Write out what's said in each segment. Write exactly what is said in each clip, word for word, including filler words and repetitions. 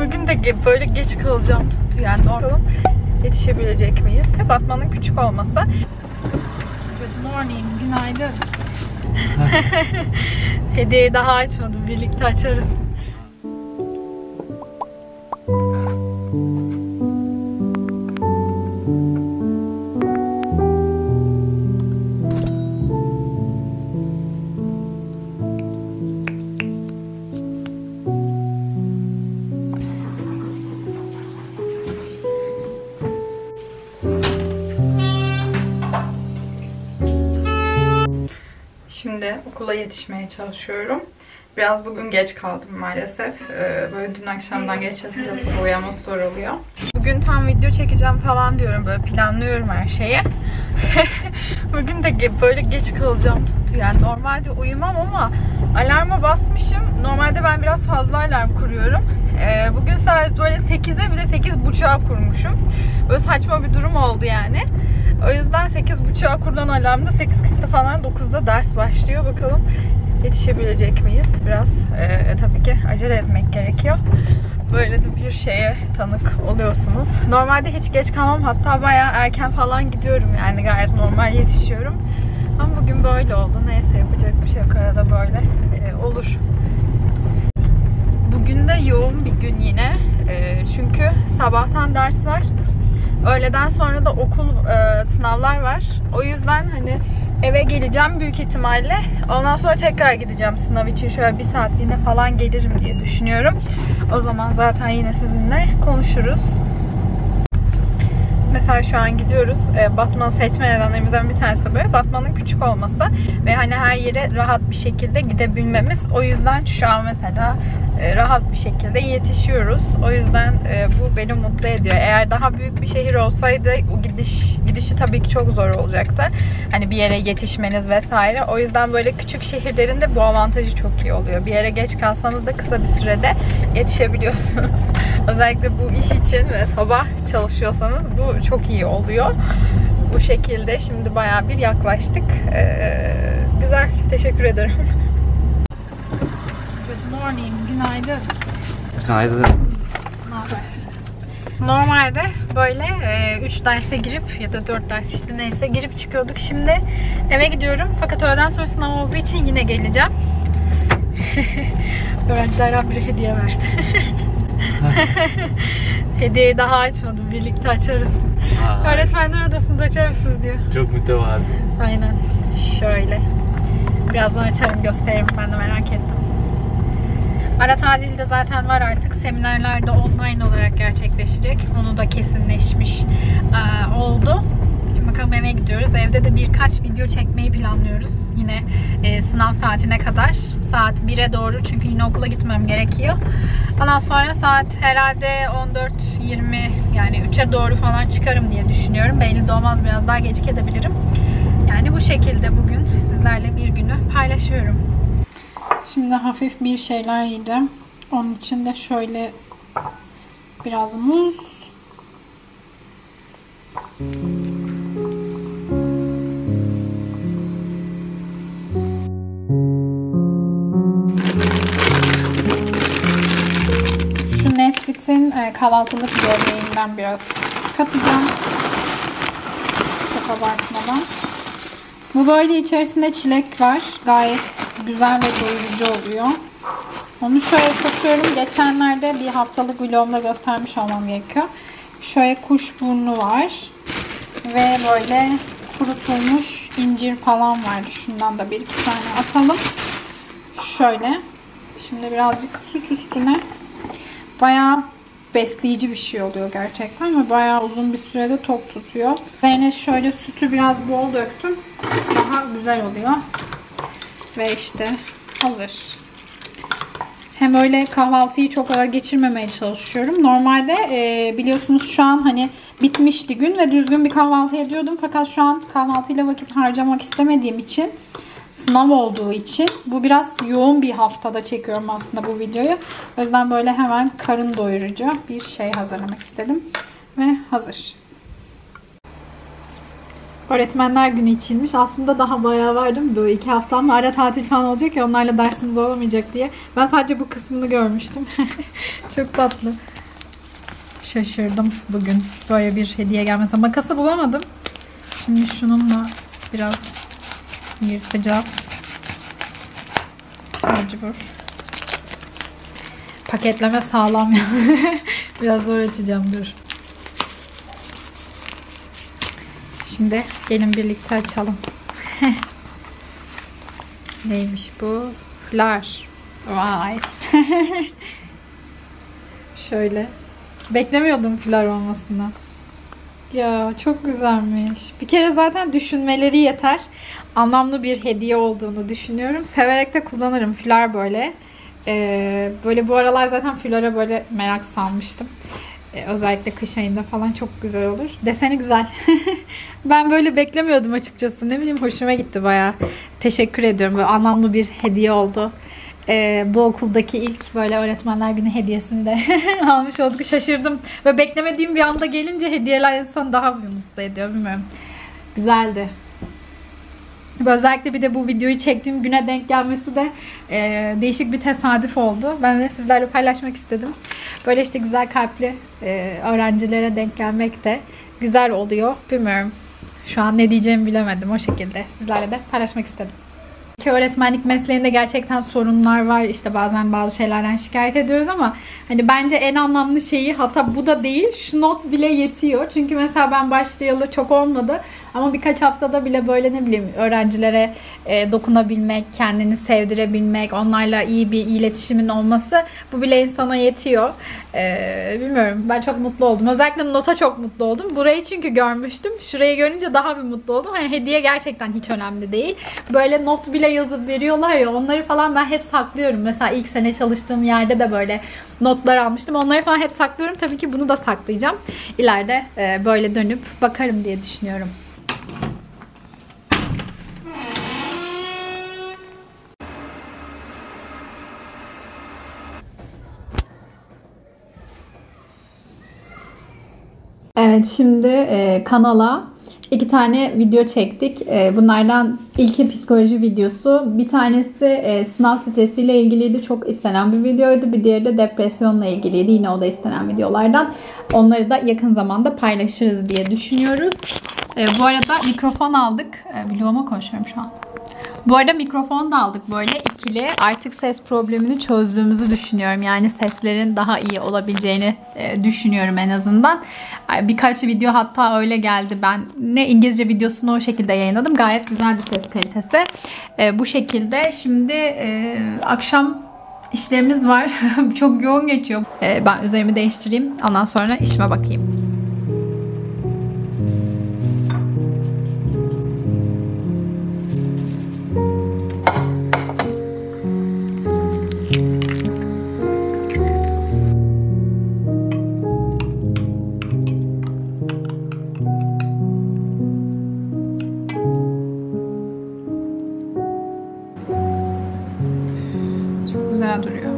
Bugün de böyle geç kalacağım tuttu yani. Bakalım yetişebilecek miyiz? Batman'ın küçük olması. Good morning, günaydın. Hediyeyi daha açmadım. Birlikte açarız. Şimdi okula yetişmeye çalışıyorum. Biraz bugün geç kaldım maalesef. Ee, böyle dün akşamdan geç yatınca sabah uyanma zor oluyor. Bugün tam video çekeceğim falan diyorum. Böyle planlıyorum her şeyi. Bugün de böyle geç kalacağım tuttu. Yani normalde uyumam ama alarma basmışım. Normalde ben biraz fazla alarm kuruyorum. Ee, bugün saat böyle sekize bir de sekiz buçuğa kurmuşum. Böyle saçma bir durum oldu yani. O yüzden sekiz buçuğa kurulan alarmda sekiz kırkta falan dokuzda ders başlıyor. Bakalım yetişebilecek miyiz? Biraz e, tabii ki acele etmek gerekiyor. Böyle de bir şeye tanık oluyorsunuz. Normalde hiç geç kalmam. Hatta bayağı erken falan gidiyorum. Yani gayet normal yetişiyorum. Ama bugün böyle oldu. Neyse yapacak bir şey yok. Arada böyle e, olur. Bugün de yoğun bir gün yine. E, çünkü sabahtan ders var. Öğleden sonra da okul e, sınavlar var. O yüzden hani eve geleceğim büyük ihtimalle. Ondan sonra tekrar gideceğim sınav için. Şöyle bir saatliğine falan gelirim diye düşünüyorum. O zaman zaten yine sizinle konuşuruz. Mesela şu an gidiyoruz. E, Batman'ı seçme nedenlerimizden bir tanesi de böyle Batman'ın küçük olması ve hani her yere rahat bir şekilde gidebilmemiz. O yüzden şu an mesela e, rahat bir şekilde yetişiyoruz. O yüzden e, bu beni mutlu ediyor. Eğer daha büyük bir şehir olsaydı o gidiş gidişi tabii ki çok zor olacaktı. Hani bir yere yetişmeniz vesaire. O yüzden böyle küçük şehirlerin de bu avantajı çok iyi oluyor. Bir yere geç kalsanız da kısa bir sürede yetişebiliyorsunuz. Özellikle bu iş için ve sabah çalışıyorsanız bu çok iyi oluyor. Bu şekilde şimdi bayağı bir yaklaştık. Ee, güzel. Teşekkür ederim. Good morning. Günaydın. Günaydın. Ne haber? Normalde böyle üç derse girip ya da dört ders işte neyse girip çıkıyorduk. Şimdi eve gidiyorum. Fakat öğleden sonra sınav olduğu için yine geleceğim. Öğrencilerden biri hediye verdi. Hediyeyi daha açmadım. Birlikte açarız. Aa, öğretmenler odasında açar mısınız diyor. Çok mütevazı. Aynen. Şöyle. Birazdan açarım, gösteririm. Ben de merak ettim. Ara tatil de zaten var artık. Seminerler de online olarak gerçekleşecek. Onu da kesinleşmiş ee, oldu. Şimdi bakalım eve gidiyoruz. Evde de birkaç video çekmeyi planlıyoruz. Yine e, sınav saatine kadar. Saat bire doğru çünkü yine okula gitmem gerekiyor. Ondan sonra saat herhalde on dört yirmi yani üçe doğru falan çıkarım diye düşünüyorum. Belli de olmaz, biraz daha gecikebilirim. Yani bu şekilde bugün sizlerle bir günü paylaşıyorum. Şimdi hafif bir şeyler yiyeceğim. Onun için de şöyle biraz muz. Şu Nesquik'in kahvaltılık böreğinden biraz katacağım. Çok abartmadan. Bu böyle içerisinde çilek var. Gayet güzel ve doyurucu oluyor. Onu şöyle katıyorum. Geçenlerde bir haftalık vlogumda göstermiş olmam gerekiyor. Şöyle kuşburnu var. Ve böyle kurutulmuş incir falan vardı. Şundan da bir iki tane atalım. Şöyle. Şimdi birazcık süt üstüne. Bayağı besleyici bir şey oluyor gerçekten. Ve bayağı uzun bir sürede tok tutuyor. Üzerine şöyle sütü biraz bol döktüm. Daha güzel oluyor. Ve işte hazır. Hem öyle kahvaltıyı çok ağır geçirmemeye çalışıyorum. Normalde e, biliyorsunuz şu an hani bitmişti gün ve düzgün bir kahvaltı ediyordum. Fakat şu an kahvaltıyla vakit harcamak istemediğim için, sınav olduğu için bu biraz yoğun bir haftada çekiyorum aslında bu videoyu. O yüzden böyle hemen karın doyurucu bir şey hazırlamak istedim. Ve hazır. Öğretmenler günü içinmiş. Aslında daha bayağı var değil mi? Böyle iki hafta ama ara tatil falan olacak ya, onlarla dersimiz olamayacak diye. Ben sadece bu kısmını görmüştüm. Çok tatlı. Şaşırdım bugün böyle bir hediye gelmesi. Makası bulamadım. Şimdi şununla biraz yırtacağız. Mecbur. Paketleme sağlam ya. Biraz zor açacağım, dur. Şimdi gelin birlikte açalım. Neymiş bu? Flar. Vay. Şöyle. Beklemiyordum flar olmasını. Ya çok güzelmiş. Bir kere zaten düşünmeleri yeter. Anlamlı bir hediye olduğunu düşünüyorum. Severek de kullanırım. Flar böyle. Ee, böyle bu aralar zaten flara böyle merak salmıştım. Ee, özellikle kış ayında falan çok güzel olur. Deseni güzel. Ben böyle beklemiyordum açıkçası. Ne bileyim, hoşuma gitti bayağı. Teşekkür ediyorum. Böyle anlamlı bir hediye oldu. Ee, bu okuldaki ilk böyle öğretmenler günü hediyesini de almış olduk. Şaşırdım. Ve beklemediğim bir anda gelince hediyeler insanı daha mutlu ediyor. Bilmiyorum. Güzeldi. Özellikle bir de bu videoyu çektiğim güne denk gelmesi de e, değişik bir tesadüf oldu. Ben de sizlerle paylaşmak istedim. Böyle işte güzel kalpli e, öğrencilere denk gelmek de güzel oluyor. Bilmiyorum. Şu an ne diyeceğimi bilemedim. O şekilde sizlerle de paylaşmak istedim. Ki öğretmenlik mesleğinde gerçekten sorunlar var. İşte bazen bazı şeylerden şikayet ediyoruz ama hani bence en anlamlı şeyi, hatta bu da değil, şu not bile yetiyor. Çünkü mesela ben başlayalı çok olmadı ama birkaç haftada bile böyle ne bileyim öğrencilere e, dokunabilmek, kendini sevdirebilmek, onlarla iyi bir iletişimin olması, bu bile insana yetiyor. E, bilmiyorum, ben çok mutlu oldum. Özellikle nota çok mutlu oldum. Burayı çünkü görmüştüm. Şurayı görünce daha bir mutlu oldum. Yani hediye gerçekten hiç önemli değil. Böyle not bile yazıp veriyorlar ya, onları falan ben hep saklıyorum. Mesela ilk sene çalıştığım yerde de böyle notlar almıştım. Onları falan hep saklıyorum. Tabii ki bunu da saklayacağım. İleride e, böyle dönüp bakarım diye düşünüyorum. Evet, şimdi e, kanala İki tane video çektik. Bunlardan ilki psikoloji videosu. Bir tanesi sınav stresiyle ilgiliydi. Çok istenen bir videoydu. Bir diğeri de depresyonla ilgiliydi. Yine o da istenen videolardan. Onları da yakın zamanda paylaşırız diye düşünüyoruz. Bu arada mikrofon aldık. Vloguma konuşuyorum şu an. Bu arada mikrofon da aldık böyle ikili. Artık ses problemini çözdüğümüzü düşünüyorum. Yani seslerin daha iyi olabileceğini düşünüyorum en azından. Birkaç video hatta öyle geldi. Ben ne İngilizce videosunu o şekilde yayınladım. Gayet güzeldi ses kalitesi. Bu şekilde şimdi akşam işlerimiz var. Çok yoğun geçiyor. Ben üzerimi değiştireyim. Ondan sonra işime bakayım. Duruyor.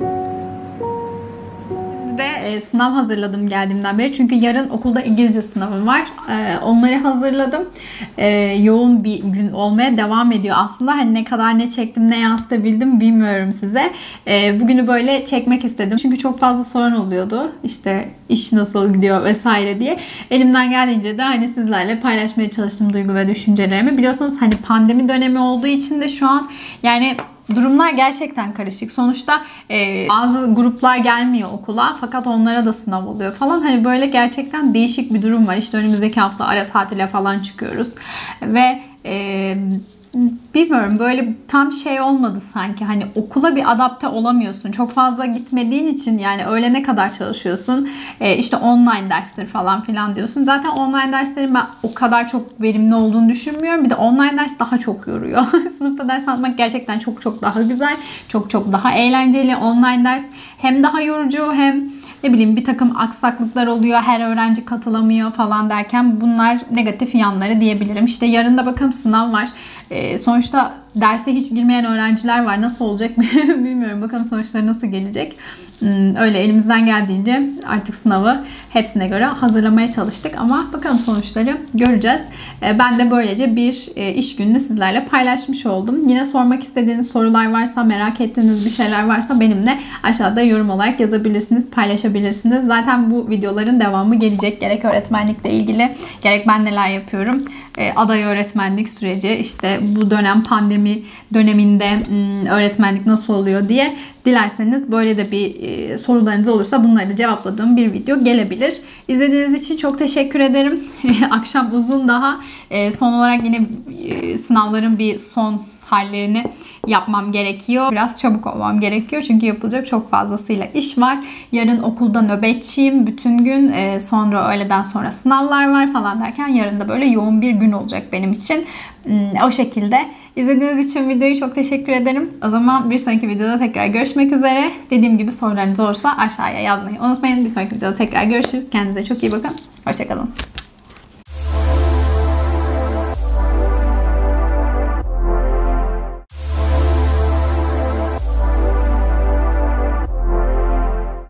Şimdi de e, sınav hazırladım geldiğimden beri. Çünkü yarın okulda İngilizce sınavım var. E, onları hazırladım. E, yoğun bir gün olmaya devam ediyor aslında. Hani ne kadar ne çektim, ne yansıtabildim bilmiyorum size. E, bugünü böyle çekmek istedim. Çünkü çok fazla sorun oluyordu. İşte iş nasıl gidiyor vesaire diye. Elimden geldiğince de hani sizlerle paylaşmaya çalıştım duygu ve düşüncelerimi. Biliyorsunuz hani pandemi dönemi olduğu için de şu an yani durumlar gerçekten karışık. Sonuçta e, bazı gruplar gelmiyor okula fakat onlara da sınav oluyor falan. Hani böyle gerçekten değişik bir durum var. İşte önümüzdeki hafta ara tatile falan çıkıyoruz. Ve e, bilmiyorum, böyle tam şey olmadı sanki. Hani okula bir adapte olamıyorsun. Çok fazla gitmediğin için yani öğlene kadar çalışıyorsun. E, işte online dersler falan filan diyorsun. Zaten online derslerin ben o kadar çok verimli olduğunu düşünmüyorum. Bir de online ders daha çok yoruyor. Sınıfta ders almak gerçekten çok çok daha güzel. Çok çok daha eğlenceli. Online ders hem daha yorucu hem ne bileyim bir takım aksaklıklar oluyor. Her öğrenci katılamıyor falan derken bunlar negatif yanları diyebilirim. İşte yarın da bakalım sınav var. E, sonuçta derse hiç girmeyen öğrenciler var. Nasıl olacak bilmiyorum. Bakalım sonuçları nasıl gelecek. Öyle elimizden geldiğince artık sınavı hepsine göre hazırlamaya çalıştık ama bakalım sonuçları göreceğiz. Ben de böylece bir iş gününü sizlerle paylaşmış oldum. Yine sormak istediğiniz sorular varsa, merak ettiğiniz bir şeyler varsa benimle aşağıda yorum olarak yazabilirsiniz, paylaşabilirsiniz. Zaten bu videoların devamı gelecek. Gerek öğretmenlikle ilgili, gerek ben neler yapıyorum. Aday öğretmenlik süreci, işte bu dönem pandemi döneminde öğretmenlik nasıl oluyor diye dilerseniz böyle de bir e, sorularınız olursa bunları da cevapladığım bir video gelebilir. İzlediğiniz için çok teşekkür ederim. Akşam uzun daha. E, son olarak yine e, sınavların bir son hallerini yapmam gerekiyor. Biraz çabuk olmam gerekiyor. Çünkü yapılacak çok fazlasıyla iş var. Yarın okulda nöbetçiyim bütün gün. E, sonra öğleden sonra sınavlar var falan derken yarın da böyle yoğun bir gün olacak benim için. E, o şekilde. İzlediğiniz için videoyu çok teşekkür ederim. O zaman bir sonraki videoda tekrar görüşmek üzere. Dediğim gibi sorularınız olursa aşağıya yazmayı unutmayın. Bir sonraki videoda tekrar görüşürüz. Kendinize çok iyi bakın. Hoşçakalın.